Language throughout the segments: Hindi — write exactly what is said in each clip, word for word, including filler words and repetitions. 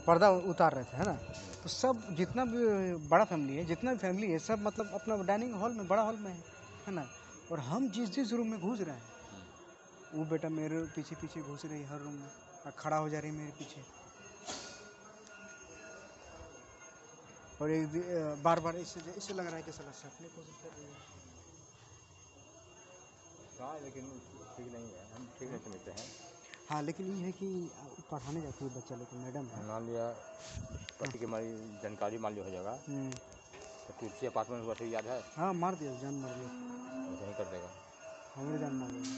पर्दा उतार रहे थे, है ना। तो सब जितना भी बड़ा फैमिली है, जितना भी फैमिली है, सब मतलब अपना डाइनिंग हॉल में, बड़ा हॉल में है, है ना। और हम जिस जिस रूम में घुस रहे हैं, वो बेटा मेरे पीछे पीछे घुस रही है हर रूम में और खड़ा हो जा रही है मेरे पीछे। और एक बार बार इससे इससे लग रहा है कि साला सपने कोशिश कर रही है। हाँ, लेकिन ठीक नहीं है, हम ठीक नहीं समझते हैं। हाँ, लेकिन ये है कि पढ़ाने जाती है बच्चा, लेकिन मैडम है। मान लिया पति की हमारी जानकारी मान लिया हो जाएगा, तो तुलसी अपार्टमेंट हुआ तो याद है? हाँ, मार दिया, जान मार दिया, वैसे ही कर देगा, हमारे जान मार दिया।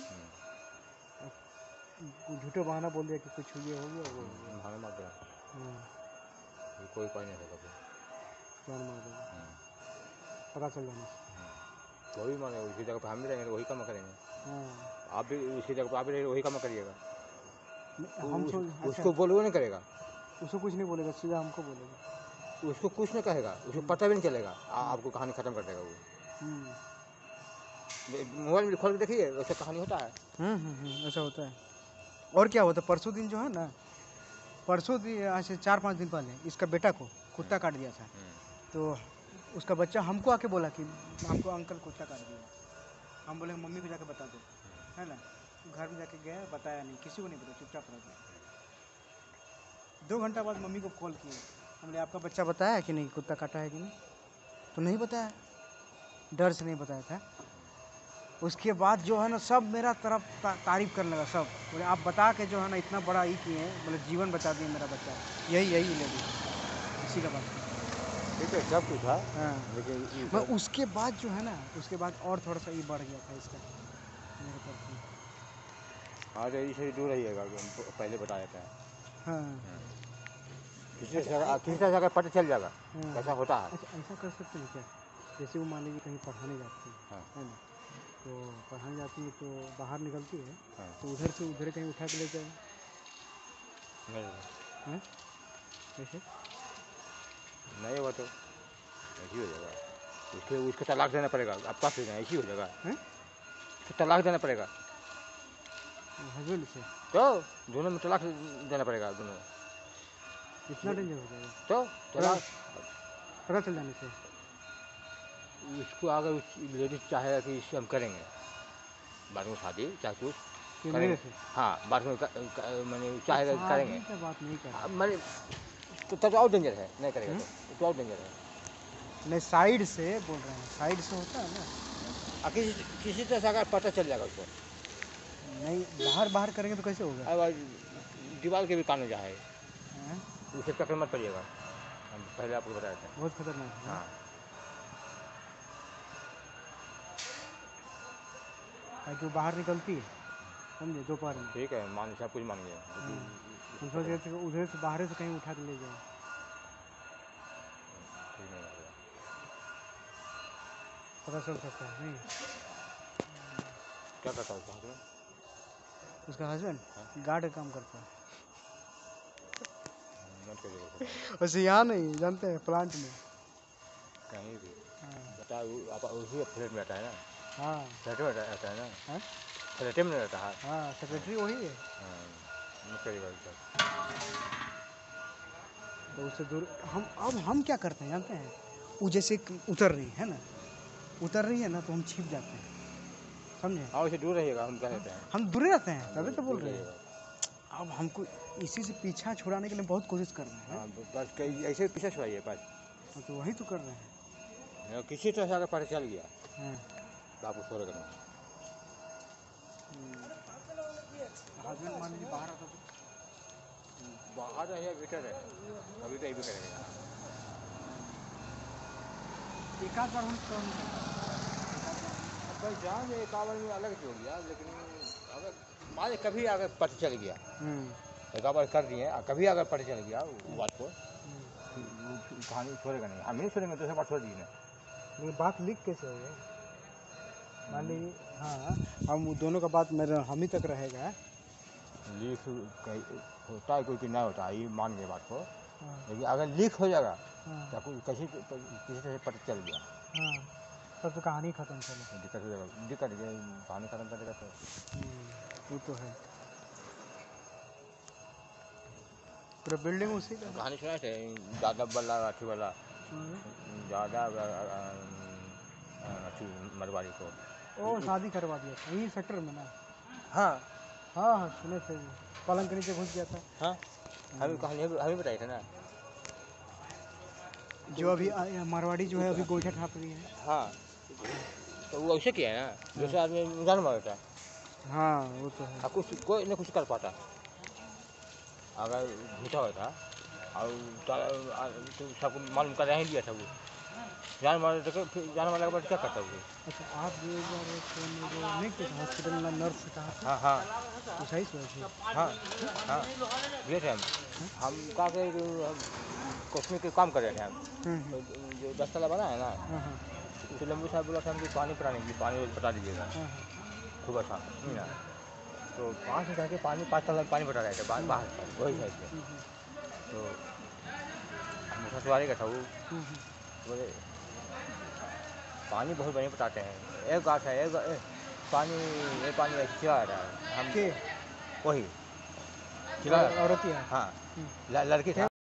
झूठे बहाना बोल दिया कि कुछ ये हो गया, वो बहाना मार देगा। हाँ, कोई उपाय नहीं रहेगा, जान मार देगा, पता चल जाने से। कोई माने उसी जगह पर हम भी रहेंगे तो वही काम करेंगे। हाँ, आप भी उसी जगह पर आप भी रहेंगे वही काम करिएगा। हम उस, अच्छा, उसको बोलवे नहीं करेगा, उसको कुछ नहीं बोलेगा, सीधा हमको बोलेगा। उसको कुछ नहीं कहेगा, उसको पता भी नहीं चलेगा, आपको कहानी खत्म कर देगा वो। मोबाइल में खोल के देखिए, वैसे कहानी होता है। ऐसा होता है। और क्या होता है, परसों दिन जो है ना, परसों दिन आज से चार पाँच दिन पहले इसका बेटा को कुत्ता काट दिया था। तो उसका बच्चा हमको आके बोला कि हमको अंकल कुत्ता काट दिया। हम बोले मम्मी को जाके बता दो, है ना। घर में जाके गया, बताया नहीं, किसी को नहीं पता, चुपचाप रह गया। दो घंटा बाद मम्मी को कॉल किए, हमने आपका बच्चा बताया कि नहीं कुत्ता काटा है कि नहीं, तो नहीं बताया, डर से नहीं बताया था। उसके बाद जो है ना सब मेरा तरफ ता, तारीफ करने लगा सब, बोले आप बता के जो है ना इतना बड़ा ही किए हैं, बोले जीवन बचा दिए मेरा बच्चा, यही यही लेडी, इसी का बात ठीक है, सब कुछ है। हाँ, लेकिन मैं उसके बाद जो है ना, उसके बाद और थोड़ा सा ये बढ़ गया था इसका मेरे तरफ। हाँ, तो इसे दूर रहिएगा, पहले बताया था। हाँ, किसी से किसी से अगर पता चल जाएगा कैसा होता है। अच्छा, ऐसा कर सकते हैं क्या, जैसे वो मान लीजिए कहीं पढ़ाने जाती है, है ना, तो पढ़ाने जाती है तो बाहर निकलती है, तो उधर से उधर कहीं उठा के ले जाए, हैं कैसे नहीं हुआ तो ऐसी हो जाएगा, उसके उसको तलाक देना पड़ेगा, आप पास हो जाए, ऐसी हो जाएगा, तो तलाक देना पड़ेगा हस्बैंड से, तो दोनों में तलाक देना पड़ेगा दोनों। इतना डेंजर हो जाएगा तो तलाक पता चल जाने से। उसको अगर उस लेडीज चाहेगा कि इससे हम करेंगे बाद में शादी चाहे कुछ मेरे से, हाँ बाद में मैंने चाहेगा करेंगे, बात नहीं कर मैंने तो तब और डेंजर है, नहीं करेगा तो और डेंजर है। नहीं, साइड से बोल रहे हैं, साइड से होता है ना, किसी किसी तरह से अगर पता चल जाएगा उसको, नहीं बाहर बाहर करेंगे तो कैसे होगा, अब दीवार के भी कानून जाए, उसे चक्कर मत पड़िएगा, हम पहले आपको बताया था, बहुत खतरनाक है। हाँ, ताकि वो बाहर निकलती है, समझे, दोपहर में, ठीक है, मान सब कुछ मान गया, हम सोच रहे थे उधर से बाहर से कहीं उठा के ले जाए, ठीक नहीं लगेगा, पता चल सकता है नहीं। क्या करता है उसका हस्बैंड? उसका हस्बैंड गार्ड का काम करता है, वैसे यहाँ नहीं जानते हैं, प्लांट में कहीं भी बता, आप उसी फ्लैट में रहता है ना, हाँ फ्लैट में रहता है ना, फ्लैट में रहता है, हाँ, सेक्रेटरी वही है, मत करिएगा उसका। तो उससे दूर हम, अब हम क्या करते हैं जानते हैं, वो जैसे उतर रही है ना, उतर रही है ना, तो हम छिप जाते हैं, समझे। हाँ, उसे दूर रहिएगा, हम कह रहते हैं, हम दूर रहते हैं, तभी तो बोल रहे हैं। अब हमको इसी से पीछा छुड़ाने के लिए बहुत कोशिश कर रहे हैं, हाँ, बस कहीं ऐसे पीछे छुड़ाइए बस, तो वही तो कर रहे हैं। किसी तरह से अगर पता चल गया तो आपको छोड़ करना, हस्बैंड मान लीजिए बाहर आता तो बाहर रहे बेटर है, अभी तो ये भी करेगा, एक आध बार हम भाई जान एक आवर में अलग जोड़ गया, लेकिन अगर मान कभी अगर पता चल गया एक बार कर दिए, कभी अगर पता चल गया वो बात को, कहानी छोड़ेगा नहीं, हम नहीं छोड़ेंगे, दूसरी बात छोड़ दीजिए ना। लेकिन बात लीक कैसे होगा, मान लीजिए हाँ, हम दोनों का बात मेरा हम ही तक रहेगा, लीक होता है कोई कि नहीं होता है, ये मान गए बात को, लेकिन अगर लीक हो जाएगा तो किसी किसी तरह से पता चल गया, तब तो कहानी खत्म चले, दिक्कत हो जाएगा, दिक्कत कहानी खत्म कर देगा, तो वो तो है। पूरा बिल्डिंग उसी का। कहानी सुना थे दादा बल्ला राठी वाला हाँ। दादा मरवाड़ी को ओ शादी करवा दिया था यही सेक्टर में ना। हाँ हाँ हाँ सुने थे वो पलंग के नीचे घुस गया था। हाँ हमें कहानी हमें बताई थे ना। जो अभी आ- मारवाड़ी जो है अभी गोईठा ठाप रही है। हाँ तो वो ऐसे किया है ना जैसे आदमी जान मारता है। हाँ वो तो है। हाँ, कुछ कोई न कुछ कर पाता अगर झूठा होता और ताला- आ- तो सबको मालूम कर ही दिया था वो जान मार तो फिर जान मारने के बाद क्या करता वो। अच्छा आप जो एक बार फोन में जो नहीं किया था हॉस्पिटल में नर्स से कहा था हाँ हाँ वो सही से वैसे। हाँ हाँ ये थे हम हम का के कॉस्मेटिक के काम कर रहे थे हम। हम्म, तो हम्म, जो दस तला बना है ना हाँ हाँ तो लंबू साहब बोला था हमको पानी पिलाने के लिए पानी रोज बता दीजिएगा हाँ हाँ सुबह शाम नहीं ना। तो पाँच हजार के पानी पाँच तला पानी बता रहे थे बाहर बाहर से वही साइड से। हम्म, हम्म, तो हम ससुराली का था वो हम्म, हम्म। बोले पानी बहुत बढ़िया बताते हैं एक गाछ है एक ए, पानी ये पानी ऐसे चिल्ला रहा है हम के वही चिल्ला औरत ही है। हाँ हम्म। ल- लड़की था।